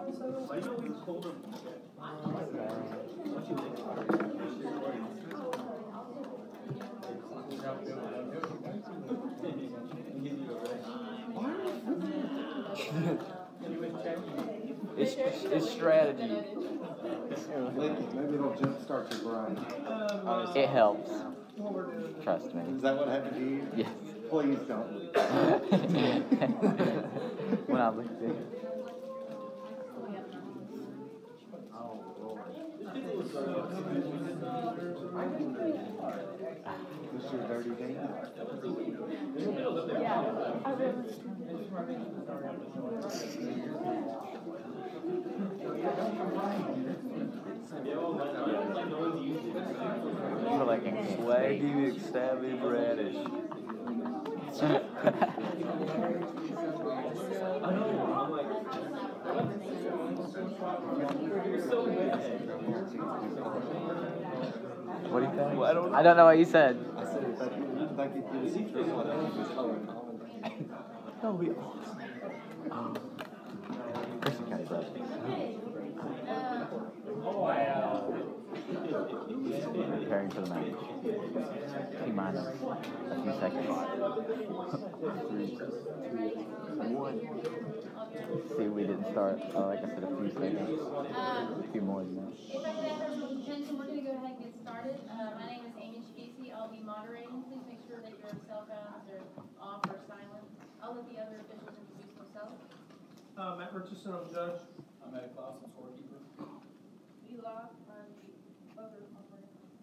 It's strategy. Maybe it'll jumpstart your brain. It helps. Trust me. Is that what happened to you? Yes. Please don't. When I looked at it. This is your dirty game. You're like a swaggy McSavage radish. What do you think? Well, I don't know what you said. I said if I think it gives you trouble, I think it's color common. That would be awesome. Grayson kind of does. Preparing for the match. T-minus a few seconds. 3, 2, 1. See, we didn't start, like I said, a few seconds. A few more than that. If I could ask everyone's attention, we're going to go ahead and get started. My name is Amy Casey. I'll be moderating. Please make sure that your cell phones are off or silent. I'll let the other officials introduce themselves. Matt Richardson, I'm judge. I'm Ed Klaus, I'm scorekeeper. Eli, I'm the other operator.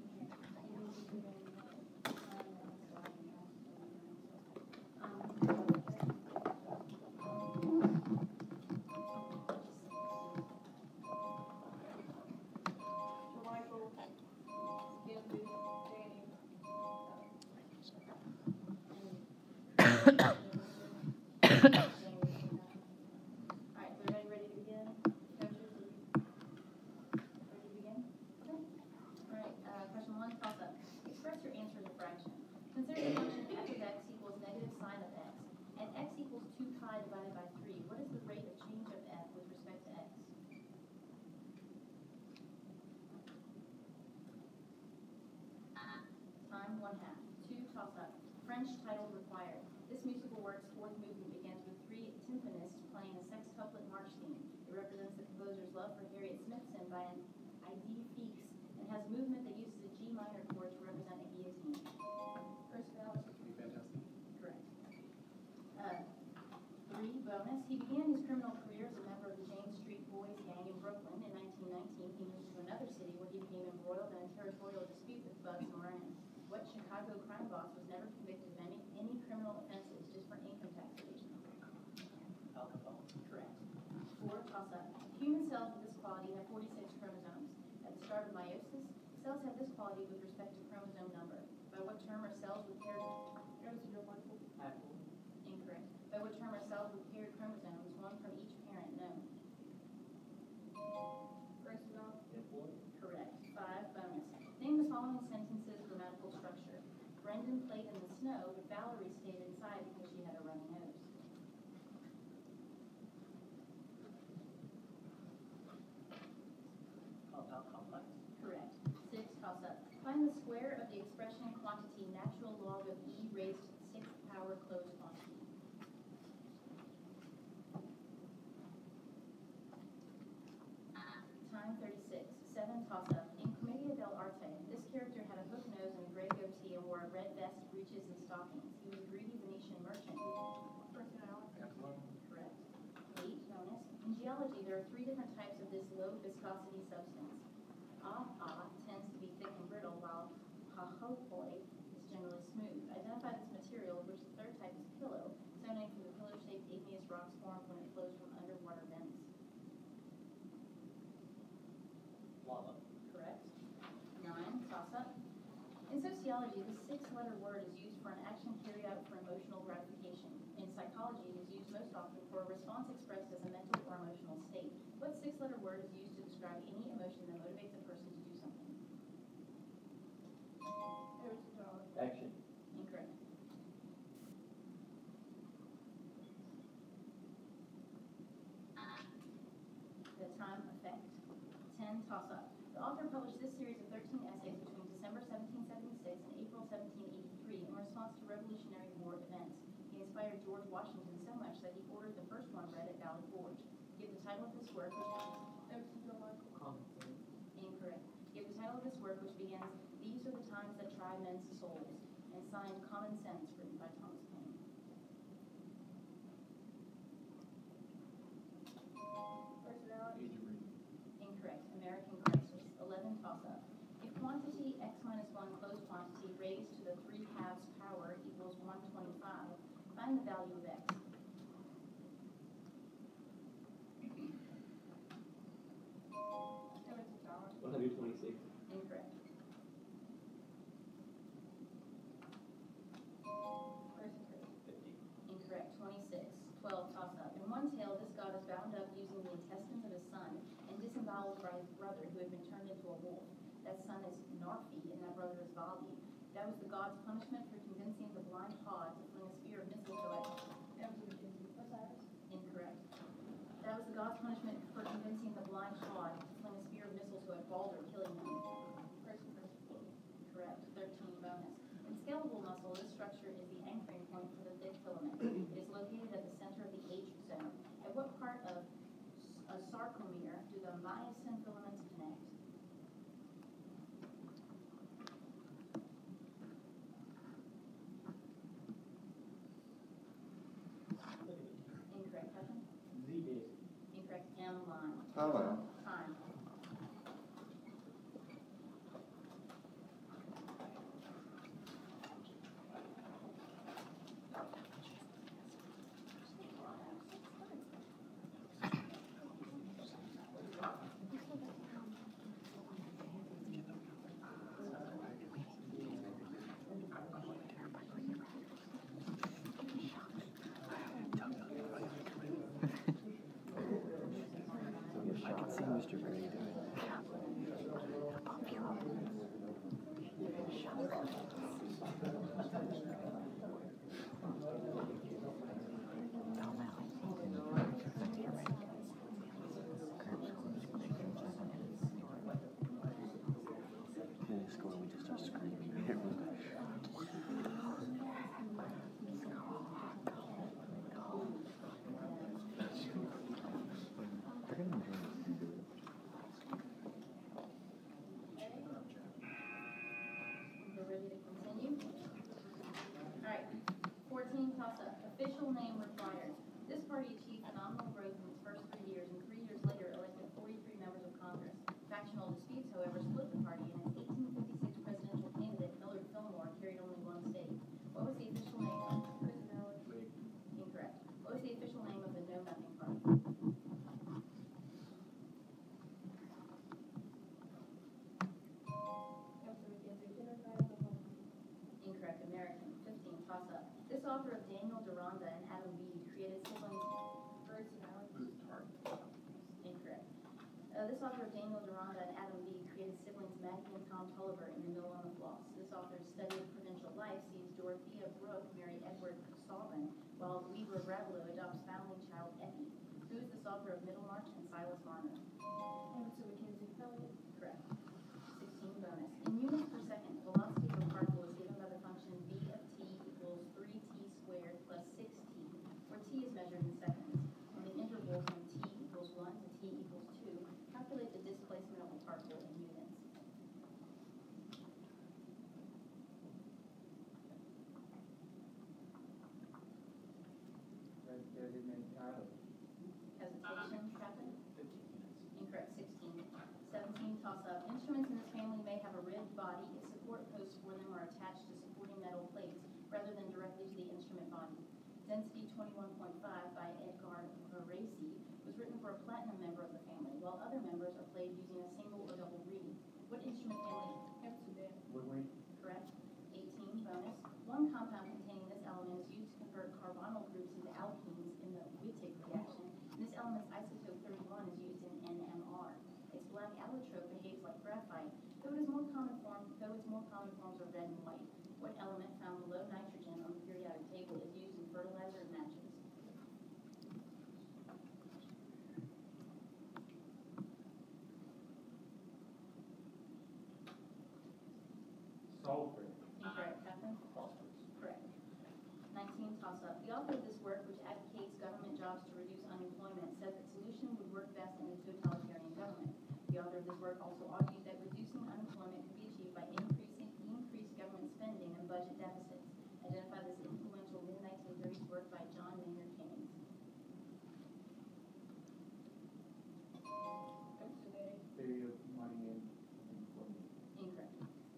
French title required. This musical work's fourth movement begins with 3 timpanists playing a sextuplet march theme. It represents the composer's love for Harriet Smithson by an idée fixe and has movement that uses a G minor chord to represent a guillotine. First ballot. Fantastic. Correct. 3 bonus. He began his criminal career as a member of the James Street Boys gang in Brooklyn. In 1919, he moved to another city where he became embroiled in a territorial dispute with Bugs Moran. What Chicago crime boss was never convicted of any criminal offenses just for income tax evasion? Alcohol. Correct. 4, toss-up. Human cells with this quality have 46 chromosomes. At the start of meiosis, cells have this quality with respect to chromosome number. By what term are cells with paired... Incorrect. By what term are cells with paired chromosomes, one from each parent known? Correct. 5, bonus. Name the following sentences grammatical structure. Brendan played in the snow, but Valerie stayed inside because she had a runny nose. Compound complex. Correct. 6, toss up. Find the square of the expression quantity natural log of e raised to the 6th power closed quantity. Time 36. 7, toss up. In Commedia dell'arte, this character had a hook nose and a gray goatee and wore a red vest, breeches, and stockings. He was a greedy Venetian merchant. Correct. 8, bonus. In geology, there are 3 different types of this low viscosity substance. Tends to be thick and brittle, while hahopoi is generally smooth. Identify this material, which the third type is pillow, so named from the pillow-shaped igneous rocks formed when it flows from underwater vents. Lava. Correct. 9, toss-up. In sociology, the 6-letter word is used for an action carried out for emotional gratification. In psychology, it is used most often for a response expressed as a mental or emotional state. What 6-letter word is used to describe any emotion that motivates a person to do something? Action. Incorrect. toss-up. The author published this series of 13 essays between December 1776 and April 1783 in response to Revolutionary War events. He inspired George Washington so much that he ordered the first one read at Valley Forge. Give the title of this work, incorrect. Give the title of this work, which begins, "These are the times that try men's souls," and signed Common Sense, written by Thomas Paine. Personality. Age of reason. Incorrect. American Crisis. 11 toss-up. If quantity x minus 1 closed quantity raised to the 3/2 power equals 125, find the value of x. Edmonson Tower. 126. Incorrect. Grayson Bridge. 50. Incorrect. 26. 12 toss-up. In one tale, this god is bound up using the intestines of his son and disemboweled by his brother, who had been turned into a wolf. That son is Narfi, and that brother is Vali. That was the god's punishment for convincing the blind Hod to fling a spear of mistletoe at Edmonson McKenzie. Osiris. Incorrect. That was the god's punishment for convincing the blind Hod to fling a spear of mistletoe at Balder, killing him. Grayson Bridge. Correct. 13 bonus. In skeletal muscle, this structure is the anchoring point for the thick filament. It is located at the center of the H zone. At what part of a sarcomere do the myosin filaments connect? Incorrect, Kevin? Z basic. Incorrect. M line. Hello. Time. I can see Mr. Gray do it. It'll pump you up. Calm out. Then they score, we just start screaming. They're gonna enjoy this. We're ready to continue. All right. 14 toss-up. Official name required. This party achieved phenomenal growth in its first 3 years, and 3 years later elected 43 members of Congress. Factional disputes, however, split the party, and its 1856 presidential candidate, Millard Fillmore, carried only one state. What was the official name? Personality. Incorrect. What was the official name of the Know Nothing Party? Edmonson McKenzie. Genocide of the Holocaust. Incorrect. American. 15 toss-up. This author of Daniel Deronda and Adam Bede created siblings. Personality. Incorrect. This author of Daniel Deronda and Adam Bede created siblings Maggie and Tom Tulliver in The Mill on the Floss. This author's study of provincial life sees Dorothea Brooke marry Edward Sullivan, while Weaver Ravelo adopts foundling child Effie. Who is this author of Middlemarch and Silas Marner? Edmonson McKenzie. Pelican. Correct. 16 bonus. In units per second, velocity of a particle is given by the function v of t equals 3t squared plus 6t, where t is measured in seconds. On the interval from t equals 1 to t equals 2, calculate the displacement of a particle in units. Hesitation, Captain? 15 minutes. Incorrect. 16. 17 toss-up. Instruments in this family may have a ribbed body if support posts for them are attached to supporting metal plates rather than directly to the instrument body. Density 21.5 by Edgar Varese was written for a platinum member of the family, while other members are played using a single or double reed. What instrument family? Edmonson Band. Woodwind. Correct. 18 bonus. One compound containing this element is used to convert carbonyl groups into alkenes in the Wittig reaction. And this element's isotope 31 is used in NMR. Its black allotrope behaves like graphite, though its more common forms are red and white. What element found below nitrogen on the periodic table is used in fertilizer and matches? toss-up. The author of this work, which advocates government jobs to reduce unemployment, said that solution would work best in a totalitarian government. The author of this work also argued that reducing unemployment could be achieved by increased government spending and budget deficits. Identify this influential mid-1930s work by John Maynard Keynes. Theory of money and employment. Incorrect.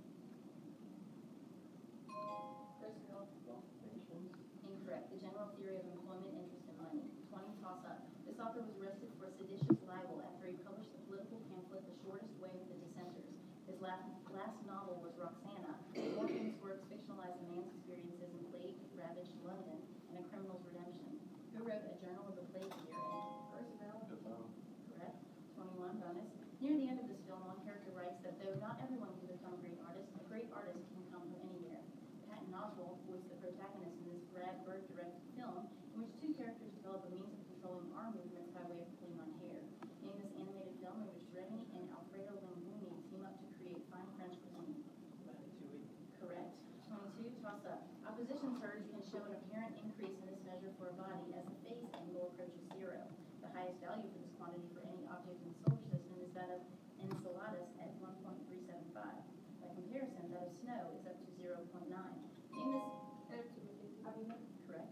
Pensions. Incorrect. The general theory of employment, interest, and money. 20 toss-up. This author was arrested for seditious libel after he published the political pamphlet The Shortest Way with the Dissenters. His last novel was Roxana. Morgan's works fictionalized a man's experiences in plague-ravaged London and a criminal's redemption. Who wrote A Journal of the Plague Year? Defoe. Correct. 21 bonus. Near the end of this film, one character writes that though not everyone can become a great artist can come from anywhere. Patton Oswalt voiced the protagonist in this Brad Bird-directed film, in which two characters develop a means of controlling arm movements by way of pulling on hair. In this animated film, in which Remy and Alfredo Linguini team up to create fine French cuisine. Correct. 22, toss-up. Opposition surge can show an apparent increase in this measure for a body as the phase angle approaches zero. The highest value for this quantity for any object in the solar system is that of Enceladus at 1.375. By comparison, that of snow is up to 0.9. Name this. Correct.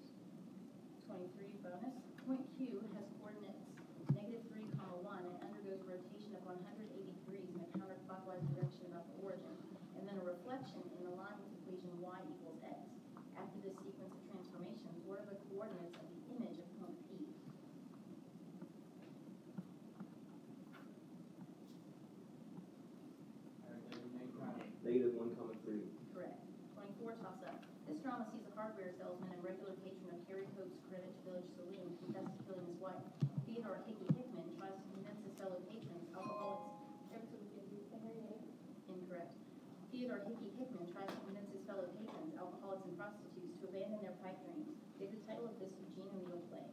23 bonus. Point Q has coordinates -3, 1 and undergoes a rotation of 180 degrees in a counterclockwise direction about the origin, and then a reflection in the line with equation y equals x. After this sequence of transformations, what are the coordinates of the image of point P? -1,3. Correct. 24 toss-up. This drama sees a hardware salesman and regular patron of Terry Coates' Greenwich Village Saloon confess to killing his wife. Theodore Hickey Hickman tries to convince his fellow patrons, alcoholics. Incorrect. Theodore Hickey Hickman tries to convince his fellow patrons, alcoholics and prostitutes, to abandon their pipe dreams. Give the title of this Eugene O'Neill play.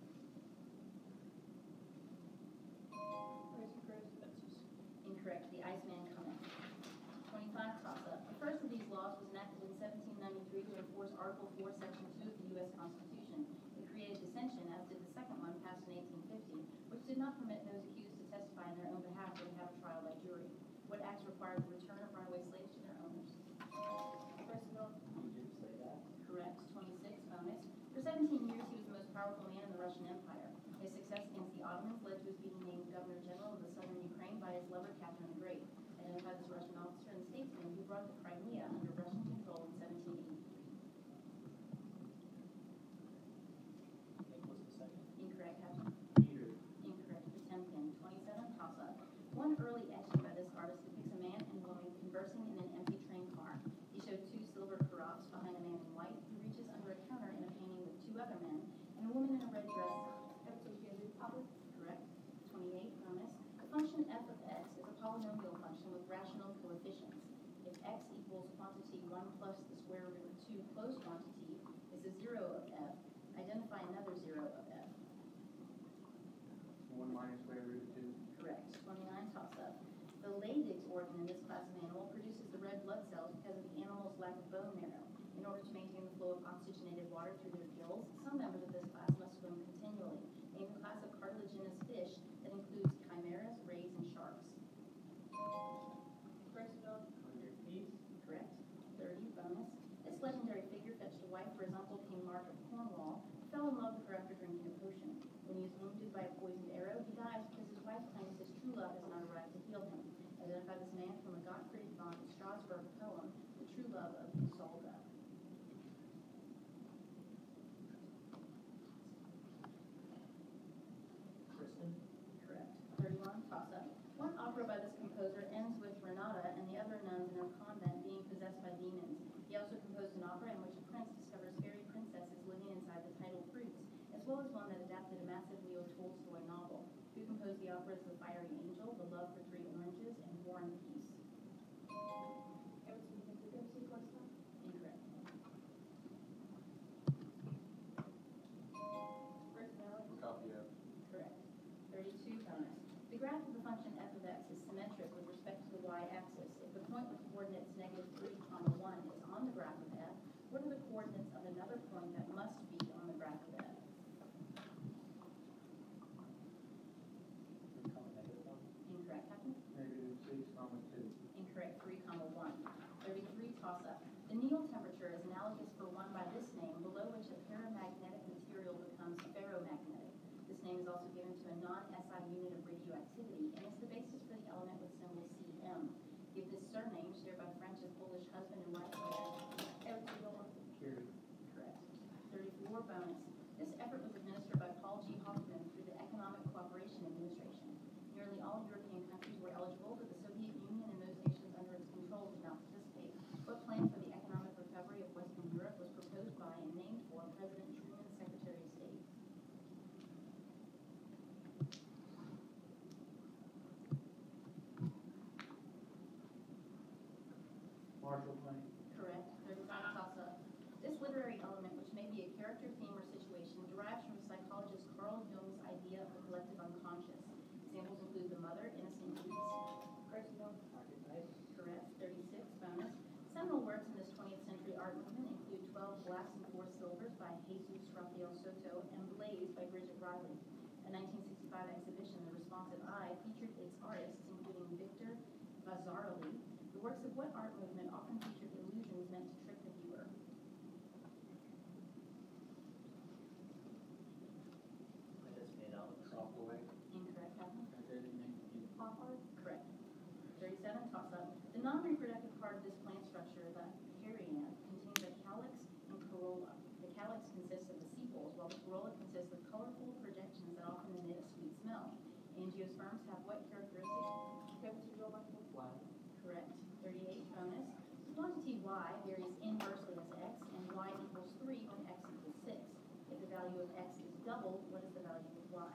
Incorrect. The Iceman Cometh. 25 toss-up. The first of these laws was enacted in 1793 to enforce Article 4, Section 2 of the U.S. Constitution. It created dissension, as did the second one, passed in 1850, which did not permit those accused to testify in their own behalf or to have a trial by jury. What acts required the return of runaway slaves to their owners? You did say that. Correct. 26 bonus. For 17 years, he was the most powerful man in the Russian Empire. His success against the Ottomans led to his being named Governor General of the southern Ukraine by his lover, Catherine the Great. Identified this Russian officer and statesman who brought the Crimea under Russian control in 1783. Nick was the second. Incorrect, Captain. Peter. Incorrect. Potemkin. 27 toss-up. One early etching by this artist depicts a man and woman conversing in an empty train car. He showed two silver carafes behind a man in white who reaches under a counter in a painting with two other men and a woman in a red dress. Correct. 28 bonus. The function f of x is a polynomial function with rational coefficients. If x equals quantity 1 plus the square root of 2 closed quantity is a 0 of f, identify another 0 of f. 1 minus square root of 2. Correct. 29 toss-up. The Leydig's organ in this class of animal produces the red blood cells because of the animal's lack of bone marrow. In order to maintain the flow of oxygenated water through their gills, some members of this class must swim continually. Name the class of cartilaginous fish that includes chimeras, rays, and sharks. 100 piece. Correct. 30 bonus. This legendary figure fetched a wife for his uncle King Mark of Cornwall, who fell in love with her after drinking a potion. When he is wounded by a poisoned arrow, he dies because his wife claims his true love has not arrived to heal him. Identify this man from a Gottfried von Strasberg poem, The True Love of Isolde. Kristen. Correct. 31 toss-up. One opera by this composer ends with Renata and the other nuns in her convent being possessed by demons. He also composed an opera in which a prince discovers fairy princesses living inside the title fruits, as well as one that adapted a massive Leo Tolstoy novel. Who composed the operas The Fiery Angel, The Love for Three Oranges, and War and Peace? Incorrect. Copy F. Correct. 32 bonus. The graph of the function f of x is symmetric with respect to the y-axis. If the point with coordinates -3, 1 is on the graph of f, what are the coordinates of another point that must name is also given to a non-SI unit of radioactivity, and it's the basis for the element with symbol Cm. Give this surname, shared by French and Polish husband and wife players. Carried. Correct. 34 bonus. This effort was administered by Paul G. Hoffman through the Economic Cooperation Administration. Nearly all European countries were eligible, but the Soviet Union and those nations under its control did not participate. What plan for the economic recovery of Western Europe was proposed by and named for President Truman, Secretary of State? Marshall Plan. Correct. 35 toss-up. This literary element, which may be a character, theme, or situation, derives from psychologist Carl Jung's idea of the collective unconscious. Examples include The Mother, Innocent Youths. Correct. 36 bonus. Seminal works in this 20th century art movement include 12 Glass and 4 Silvers by Jesus Rafael Soto and Blaze by Bridget Riley. A 1965 exhibition, The Responsive Eye, featured its artists, including Victor Vasarely. The works of what art movement often featured illusions meant to trick the viewer? Soft away. Incorrect, Catherine. Pop art? Correct. 37, toss up. The non-reproductive part of this plant structure, the perianth, contains a calyx and corolla. The calyx consists of the sepals, while the corolla consists of colorful projections that often emit a sweet smell. Angiosperms have what characteristics? Flat. Correct. 38, bonus. The quantity y varies inversely as x, and y equals 3 when x equals 6. If the value of x is doubled, what is the value of y?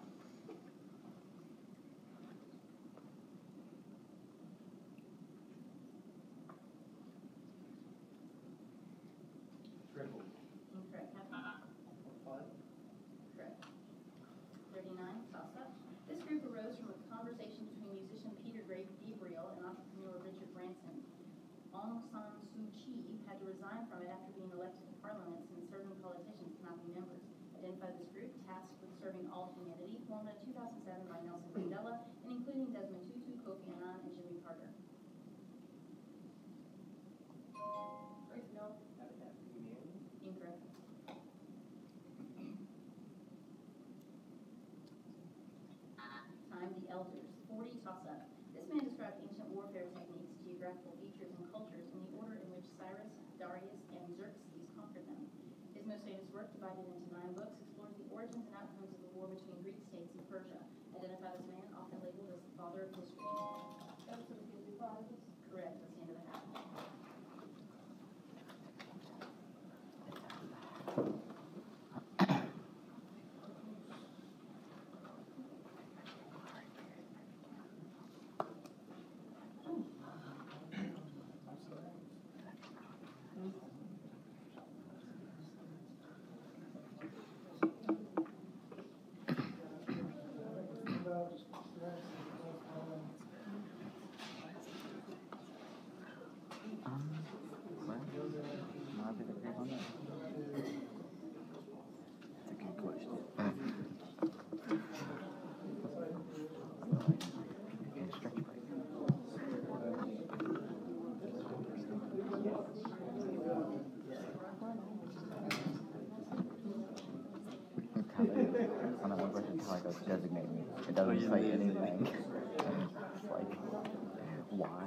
Triple. Incorrect, Catherine. Five. Correct. 39, toss-up. This group arose from a conversation between musician Peter Gabriel and entrepreneur Richard Branson. Aung San Suu Kyi had to resign from it after being elected to parliament since certain politicians cannot be members. Identify this group, tasked with serving all humanity, formed in 2007 by Nelson Mandela, and including Desmond Tutu, Kofi Annan, and Jimmy Carter. Incorrect. Time, the elders. 40, toss-up. This man described ancient warfare techniques, geographical features, and cultures in the order in which Cyrus, Darius, and Xerxes conquered them. His most famous work, divided into 9 books, explores the origins and outcomes of the war between Greek states and Persia. Identify this man, often labeled as the father of history. Correct. That's the end of the half. On that one question, Tyler goes designate me. It doesn't say anything. It's like, why?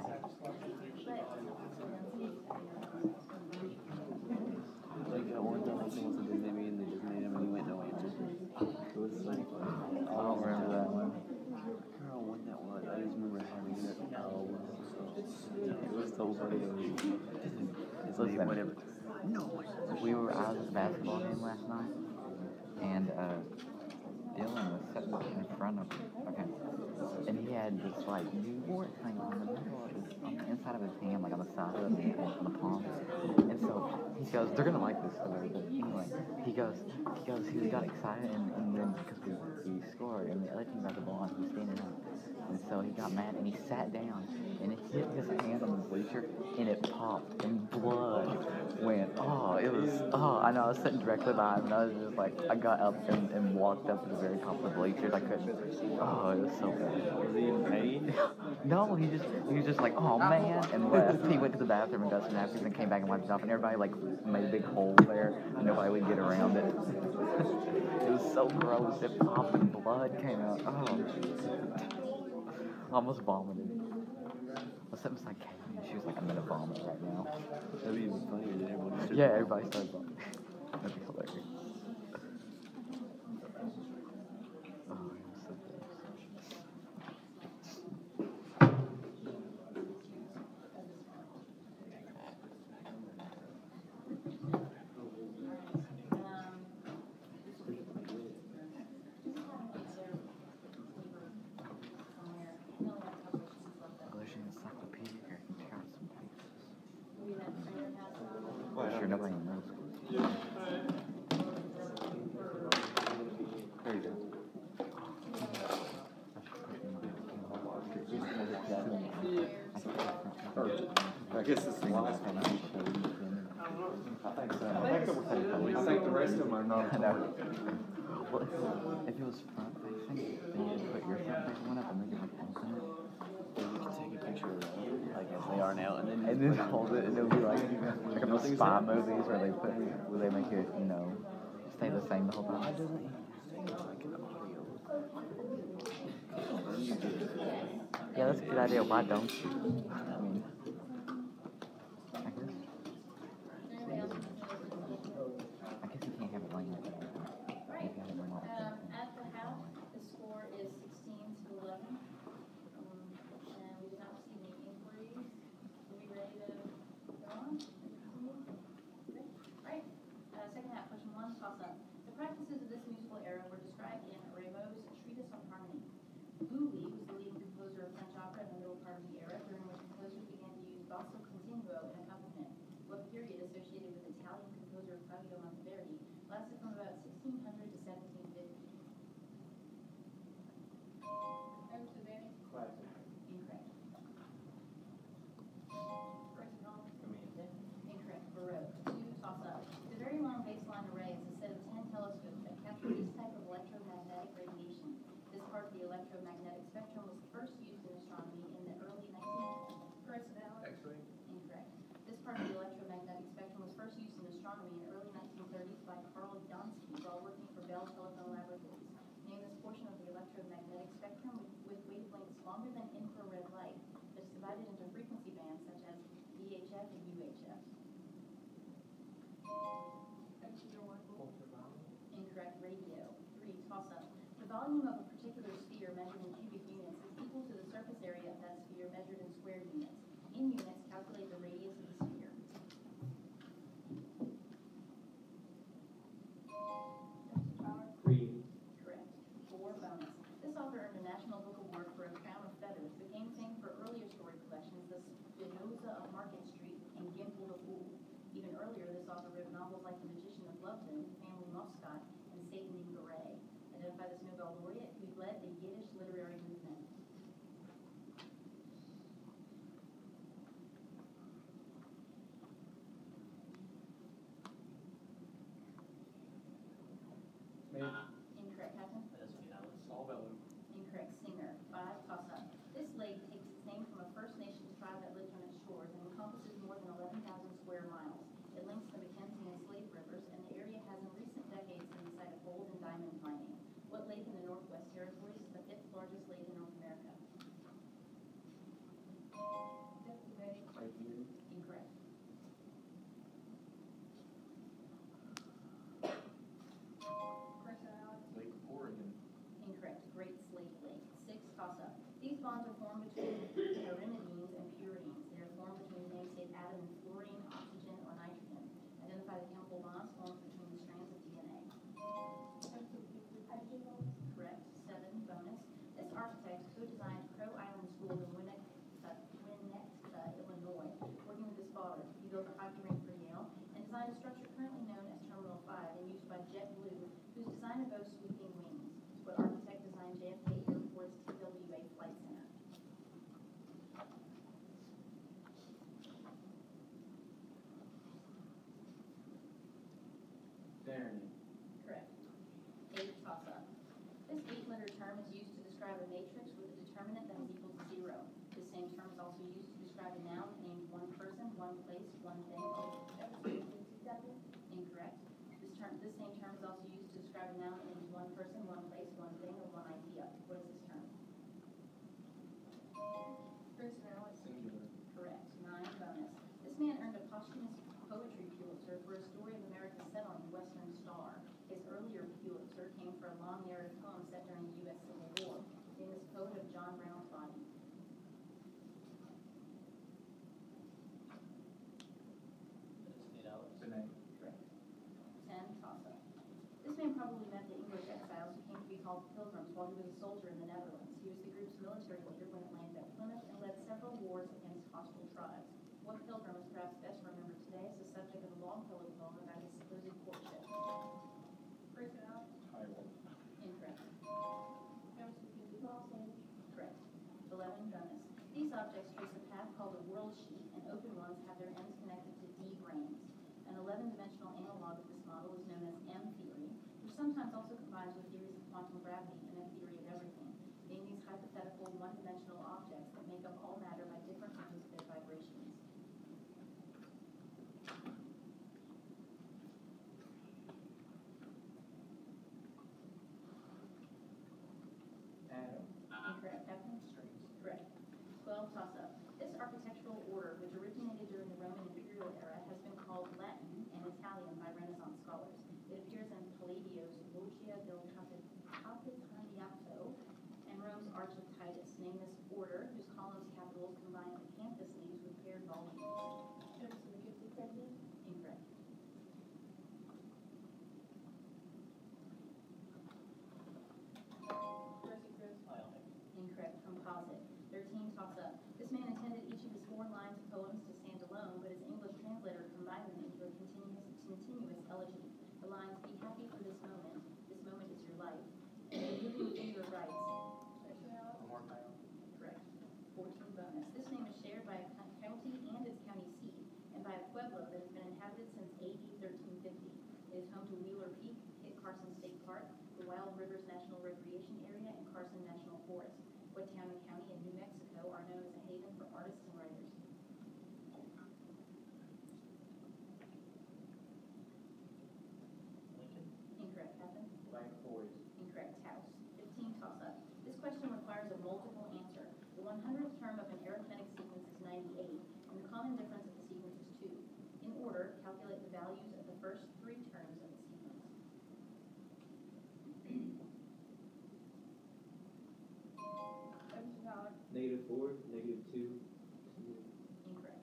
Like at one time, someone said they made and they just made him and he went no answer. It was like, I don't remember that one. I don't know what that was. I just remember having it. It was so funny. It's like Listen. whatever. No. I was at the basketball game last night, and Dylan was sitting in front of me, okay? And he had this, like, new wart thing on the middle of his, on the inside of his hand, like on the side of the palm. And so he goes, they're gonna like this story, but anyway, he got excited, and then because we scored, and the other team got the ball, and he was standing up. And so he got mad, and he sat down, and it hit his hand on the bleacher, and it popped, and blood went, I know, I was sitting directly by him, and I was just like, I got up and walked up to the very top of the bleachers. I couldn't. Oh, it was so bad. Was he in pain? No, he was just like, oh man, and left. He went to the bathroom and got some napkins and came back and wiped it off, and everybody like made a big hole there, and nobody would get around it. It was so gross. It popped and blood came out. Oh, almost vomited. My stepmom's like, she was like, I'm gonna vomit right now. That'd be even funnier than everyone started. Yeah, everybody started vomiting. That'd be hilarious. Oh, it was so English encyclopedia here can tear out some pages. I'm sure nobody knows. There you go. I guess it's the last one. I think so. I think the rest of them are not. Well, if it was front facing, then you put your front facing one up and then you like open it. Or you can take a picture of them, like as they are now, and And then hold it, and it'll be like those spy movies where they make it, you know, stay the same the whole time. Yeah, that's a good idea. Why don't you? I mean, I guess you can't have it laying out there. You can have it laying out there. At the half, the score is 16-11. And we did not receive any inquiries. Are we ready to go on? Okay. All right. Second half, question 1, toss up. The practices of this musical era were described in Rameau's Treatise on Harmony. Boulez was the leading composer of French opera in the middle part of the era, during which composers began to use basso continuo in accompaniment. What period associated with Italian composer Fabio Monteverdi lasted from about 1600 to 1750? Classic. Incorrect. Incorrect. Baroque. 2, toss up. The very long baseline array is a set of 10 telescopes that capture this type of electromagnetic radiation. This part of the electromagnetic spectrum was first used in astronomy in the early 19th. X-ray. Incorrect. This part of the electromagnetic spectrum was first used in astronomy in the early 1930s by Karl Jansky while working for Bell Telephone Laboratories. Name this portion of the electromagnetic spectrum with wavelengths longer than infrared light that is divided into frequency bands such as VHF and UHF. Incorrect. Radio. 3, toss up. The volume of a particular sphere measured in cubic units is equal to the surface area of that sphere measured in square units. In units, calculate the radius of the sphere. Correct. 4, bonus. This author earned a National Book Award for A Crown of Feathers, became famed for earlier story collections, The Spinoza of Market Street and Gimpel the Fool. Even earlier, this author wrote novels like The Magician of Loveton, Family Moscot, and Satan in Garay. Identify this Nobel laureate who led the Yiddish literary movement. Incorrect. Captain? Incorrect. Singer. 5, toss up. This lake takes its name from a First Nations tribe that lived on its shores and encompasses more than 11,000 square miles. It links the Mackenzie and Slave rivers, and the area has in recent decades been the site of gold and diamond mining. What lake in the Northwest Territories is the 5th largest lake in North America? Incorrect. Lake Oregon. Incorrect. Great Slave Lake. 6, toss up. These bonds are formed between pyrimidines and purines. They are formed between namesake atom and fluorine, oxygen, or nitrogen. Identify the chemical bonds formed between the strands of DNA. Correct. 7, bonus. This architect co-designed Crow Island School in Winnetka, Illinois. Working with his father, he built a hockey rink for Yale and designed a structure currently known as Terminal 5 and used by JetBlue, whose design evokes sweeping wings. What architect designed JFK Airport's TWA Flight Center? Darren. Correct. 8, toss up. describe a noun that means one person, one place, one thing, or one idea. What is this term? Personality. Singular. Correct. 9 bonus. This man earned a posthumous poetry Pulitzer for a story of America's settling the Western Star. His earlier Pulitzer came for a long narrative poem set during the U.S. Civil War. Famous poet of John Brown's Body. Benet. Correct. 10 toss-up. This man probably met the English exiles who came to be called Pilgrims while he was a soldier in the Netherlands. He was the group's military leader when it landed at Plymouth and led several wars against hostile tribes. What pilgrim is perhaps best remembered today as the subject of a Longfellow poem about his supposed courtship? Personality. Tyrell. Incorrect. Emerson, McKenzie, Paul, Correct. 11 bonus. These objects trace a path called a world sheet, and open ones have their ends connected to D branes. An 11-dimensional analog of this model is known as M-theory, which sometimes also combines with theories of quantum gravity and a theory of everything, being these hypothetical one-dimensional objects that make up all matter by different ranges of their vibrations. Adam. Incorrect. Captain? Correct. 12 toss-up. This architectural order, which originated during the Roman imperial era, has been called Latin and Italian by Renaissance scholars. It appears in Palladio's Loggia del Capitaniato and Rome's Arch of Titus. Name this order, whose columns, capitals combine the canthus leaves with paired volumes. Emerson, McKenzie, President. Incorrect. Percy, Chris. Incorrect. Composite. 13 toss-up. This man intended each of his 4 lines of poems to stand alone, but his English translator combined them into a continuous elegy. The lines, "Be happy for this moment is your life," and "Living within your rights." Personality. One more time. Correct. 14 bonus. This name is shared by a county and its county seat, and by a pueblo that has been inhabited since AD 1350. It is home to Wheeler Peak, Kit Carson State Park, the Wild Rivers National Recreation Area, and Carson National Forest. What town and county in New Mexico are known as a haven for artists and writers? Incorrect. Captain? Blank voice. Incorrect. House. 15 toss-up. This question requires a multiple answer. The 100th term of an arithmetic sequence is 98, and the common difference of the sequence is 2. In order, calculate the values of the first 3 terms of the sequence. Emerson, Howard. -4, -2. Incorrect.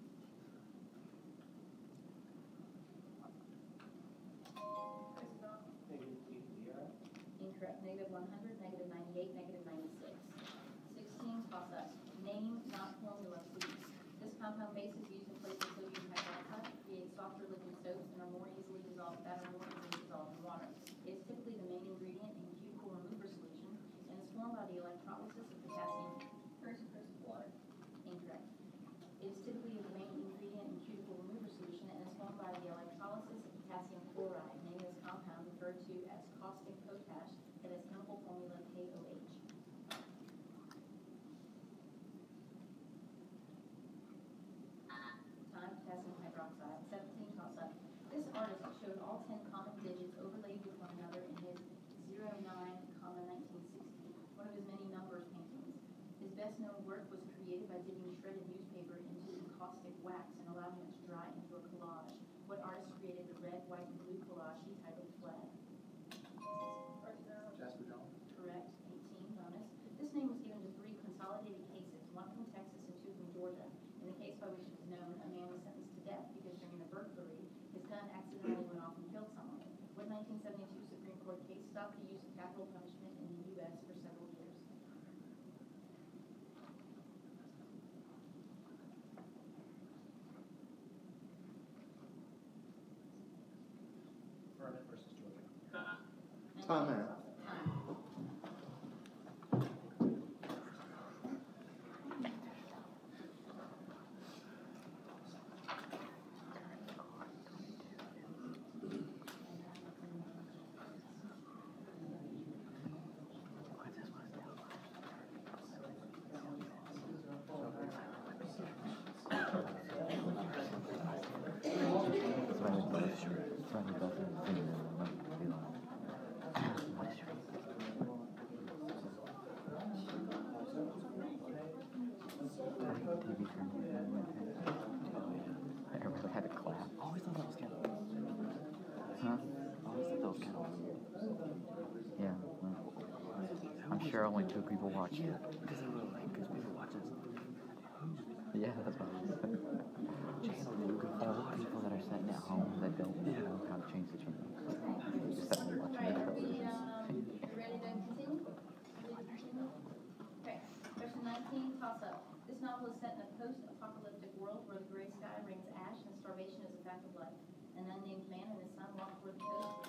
Chris, Don. Incorrect. -100, -98, -96. 16 toss-up. Name, not formula, please. This compound base is used in place of sodium hydroxide to create softer looking soaps and are more easily dissolved in water. It is typically the main ingredient in cuticle remover solution and is formed by the electrolysis of potassium. Percy, Chris, water. Incorrect. It is typically the main ingredient in cuticle remover solution and is formed by the electrolysis of potassium chloride. Name this compound referred to as caustic potash that has chemical formula KOH. Time, potassium hydroxide. 17 toss-up. This artist showed all 10 common digits overlaid with one another in his 09, 1960, one of his many numbers paintings. His best-known work was created by dipping shredded newspaper into encaustic wax and allowing it to dry into a collage. What artist created the red, white, and blue collage he titled Flag? Personality. Jasper John. Correct. 18 bonus. This name was given to 3 consolidated cases, one from Texas and 2 from Georgia. In the case by which it was known, a man was sentenced to death because during a burglary, his gun accidentally went off and killed someone. What 1972 Supreme Court case stopped the use of capital punishment in the U.S. for several years? Vernon versus Georgia. Time out. It's funny, but it's funny, but it's sure only 2 people watch. Yeah, because they were like, because people watch us. Yeah, that's what I was saying. Channel you can There are a follow lot of people that are sitting at home that don't know how to change the channel. Just sitting there watching Right, their are we, television. ready to continue? Ready to continue? Okay, question 19, toss-up. This novel is set in a post-apocalyptic world where the gray sky rains ash and starvation is a fact of life. An unnamed man and his son walk toward the coast.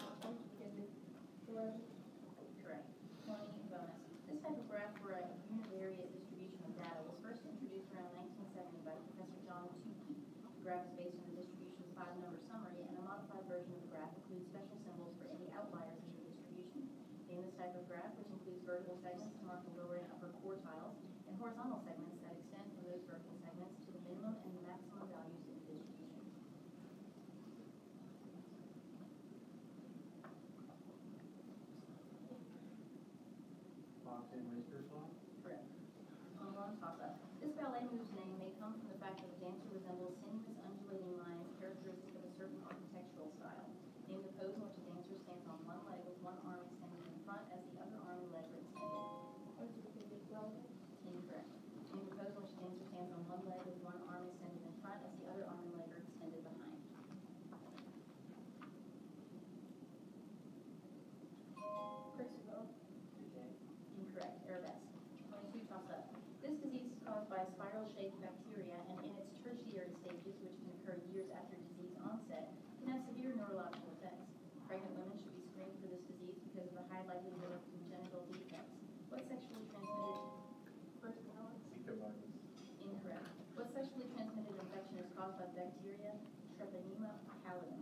Correct. 20 bonus. This type of graph for a univariate distribution of data was first introduced around 1970 by Professor John Tukey. The graph is based on the distribution's 5-number summary, and a modified version of the graph includes special symbols for any outliers in the distribution. Name this type of graph, which includes vertical segments to mark the lower and upper quartiles, and horizontal segments that extend from those vertical segments to the minimum and maximum values in the distribution. Box and race song? Correct. Toss-up. This ballet move's name may come from the fact that the dancer resembles sinuous undulating lines characteristic of a certain architectural style. Name the pose in which a dancer stands on one leg with one arm extended in front as the other arm and leg are extended. Incorrect. Name the pose in which a dancer stands on one leg with one arm extended in front as the other arm and leg are extended behind. Incorrect. Arabesque. 22, toss-up. This disease is caused by a spiral-shaped bacteria, and in its tertiary stages, which can occur years after disease onset, can have severe neurological effects. Pregnant women should be screened for this disease because of the high likelihood of congenital defects. What sexually transmitted? Zika virus. Incorrect. What sexually transmitted infection is caused by the bacteria Treponema pallidum?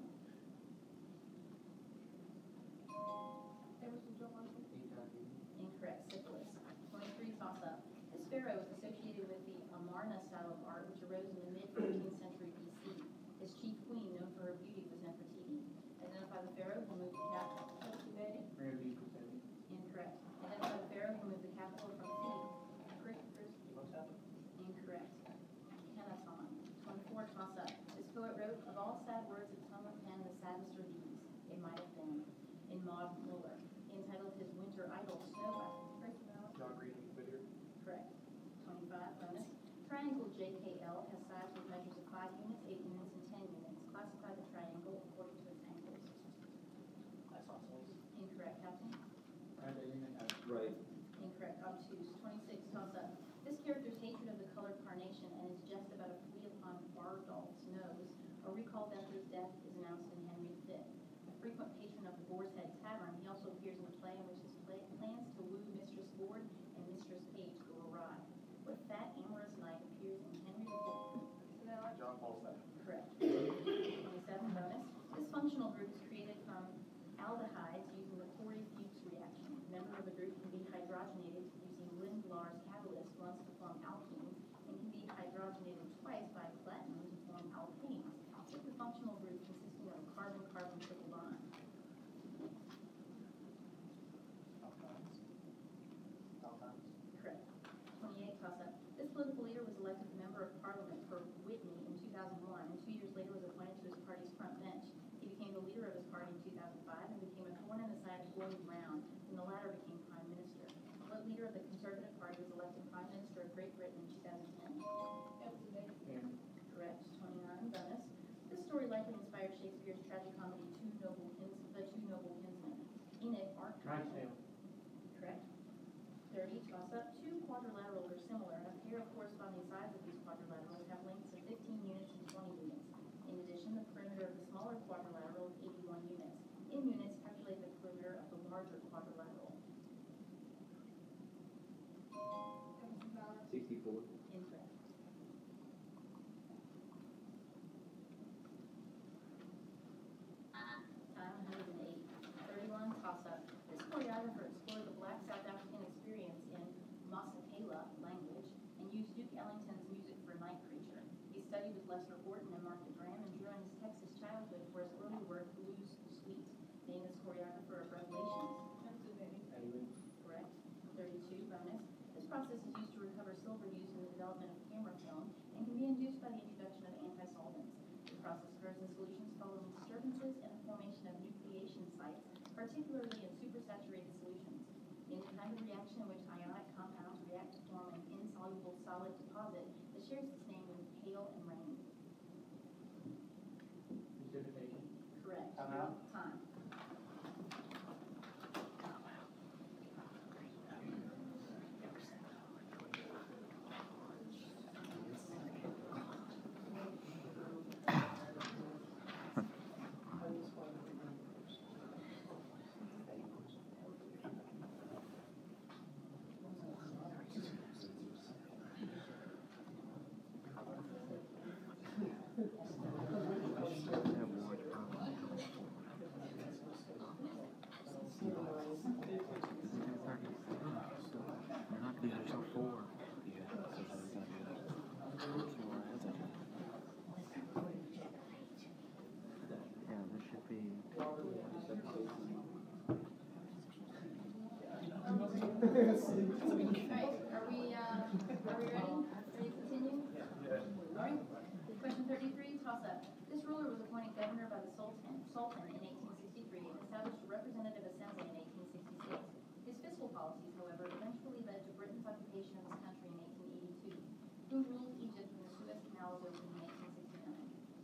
Incorrect. Syphilis. 23, toss-up. This pharaoh is associated with the Amarna style of art, which arose in the mid-14th century BC. His chief queen, known for her beauty, was Nefertiti. Identify the pharaoh who moved the capital. Ramses Persetti. Incorrect. Identify the pharaoh who moved the capital from Thebes. Incorrect. Kenneton. 24, toss-up. This poet wrote, of all sad words that tongue or pen, the saddest are these. It might have been. In Maud Muller. Entitled his winter idol, Snowbound. John Green Whittier. Correct. 25, bonus. Triangle JKL has sides with measures of 5 units, 8 units, and 10 units. Classify the triangle according to its angles. Incorrect. Captain? Right. Incorrect. Obtuse. 26, toss-up. This character's hatred of the color carnation and his jest about a flea upon Bardolph's nose are recalled after his death is announced in Henry V. A frequent patron of the Boar's Head Tavern, he also appears in a play in which his plans to woo Mistress Board and Mistress Page go awry. What fat, amorous knight appears in Henry IV? John Paul II. Correct. 27, bonus. This functional group is created from aldehydes using the Corey-Fuchs reaction. Members of the group can be hydrogenated using Lindlar's catalyst once to form alkenes, and can be hydrogenated twice by platinum to form alkanes. Take the functional group consisting of a carbon-carbon triple bond. Correct. 28, toss-up. This political leader was elected member of parliament for Whitney in 2001, and 2 years later was appointed to his party's front bench. He became the leader of his party in 2005 and became a thorn in the side of Gordon Brown when the latter became prime minister. What leader of the Conservative Party was elected prime minister of Great Britain in 2010? Correct. 29, bonus. This story likely inspired Shakespeare's tragic comedy The Two Noble Kinsmen. In it, Art correct. 30, toss-up. 2 quadrilaterals are similar, and a pair of corresponding sides of these quadrilaterals have lengths of 15 units and 20 units. In addition, the perimeter of the smaller quadrilateral is 81 units. In units, calculate the perimeter of the larger quadrilateral. 64. Incorrect. Time 108. 31, toss-up. This choreographer explored the Black South African experience in Masakela language and used Duke Ellington's music for Night Creature. He studied with Lester Horton and Martha Graham and drew on his Texas childhood for his early work, Blues Suite. Name this choreographer of Revelations. Correct. 32, bonus. This process is used to recover silver used in the development of camera film and can be induced by the introduction of anti-solvents. This process occurs in solutions following disturbances and the formation of nucleation sites, particularly in supersaturated solutions. In the kind of reaction in which Ready to continue? All right. Question 33, toss up. This ruler was appointed governor by the Sultan in 1863 and established a representative assembly in 1866. His fiscal policies, however, eventually led to Britain's occupation of this country in 1882. Who ruled Egypt when the Suez Canal was opened in 1869?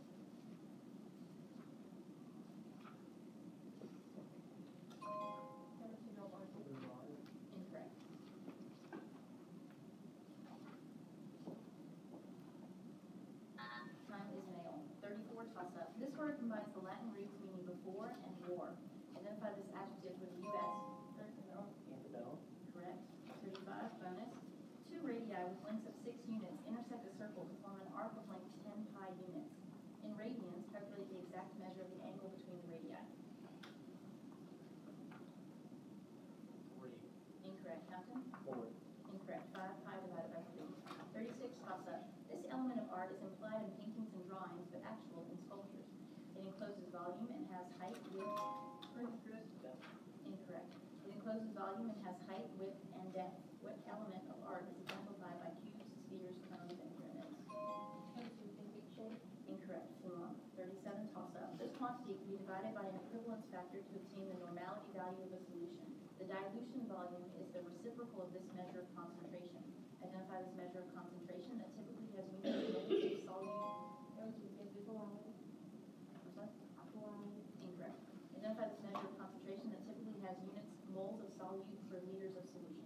Incorrect. Time is male. 34, toss up. This word combines the Latin roots meaning before and war. Identify this adjective with the U.S. Correct. 35, bonus. Two radii with lengths of 6 units intersect a circle to form an arc of length 10 pi units. In radians, calculate the exact measure of the angle between the radii. Incorrect. Captain? 4. Incorrect. 5 pi divided by 3. 36, toss up. This element of art is implied in paintings and drawings, but actual in sculptures. It encloses volume and has height, width. Incorrect. It encloses volume and has height, width, and depth. What element of art is exemplified by cubes, spheres, cones, and pyramids? Incorrect. Fluon. 37, toss up. This quantity can be divided by an equivalence factor to obtain the normality value of a solution. The dilution volume is the reciprocal of this measure of concentration. Identify this measure of concentration that typically has units of solute. Incorrect. Identify this measure of concentration that typically has units moles of solute per liters of solution.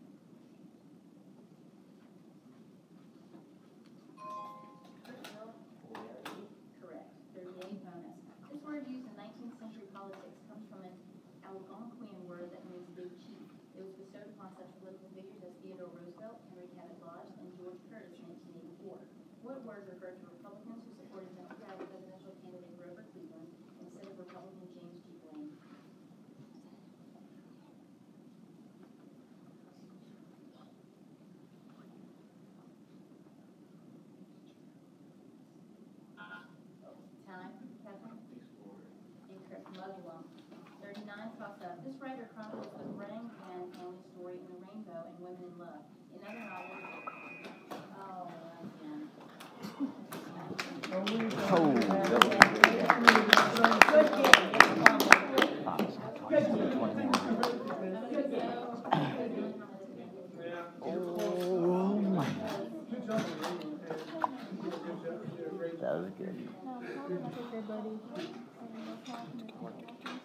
Correct. 38, bonus. This word used in 19th century politics comes from an Algonquian word that means big chief. It was bestowed upon such political figures as Theodore Roosevelt, Henry Cabot Lodge, and George Curtis in 1884. What word referred to Republicans who supported Democratic presidential candidate Grover Cleveland instead of Republican James G. Blaine? Time, Catherine? Incorrect. Muslim. 39, toss up. This writer chronicles the Orangutan family story in The Rainbow and Women in Love. In other novels, again. That was good. Good job, buddy.